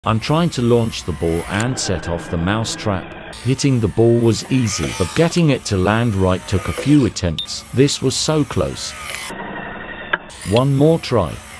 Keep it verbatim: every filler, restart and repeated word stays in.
I'm trying to launch the ball and set off the mousetrap. Hitting the ball was easy, but getting it to land right took a few attempts. This was so close. One more try.